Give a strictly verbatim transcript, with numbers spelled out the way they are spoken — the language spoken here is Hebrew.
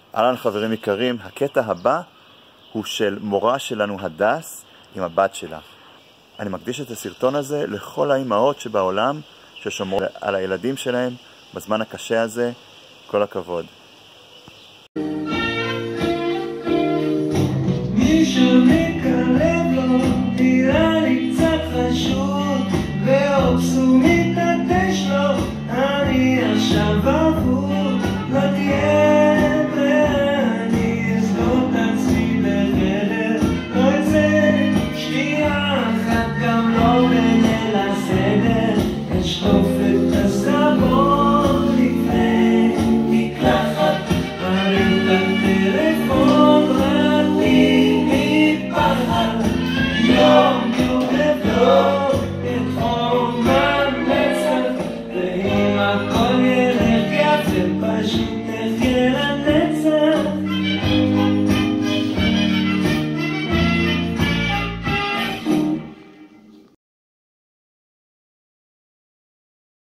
אהלן חברים יקרים, הקטע הבא הוא של מורה שלנו הדס עם הבת שלה. אני מקדיש את הסרטון הזה לכל האמהות שבעולם ששומרות על הילדים שלהם בזמן הקשה הזה. כל הכבוד. מישהו מתקרב לו, נראה לי קצת חשוד, ואופסו מתעטש לו, אני עכשיו אבוד, לא תהיה ואני אסגור את עצמי בחדר, לא אצא שנייה אחת גם לא בליל הסדר, אשטוף את הסבון לפני מקלחת, מרים את הטלפון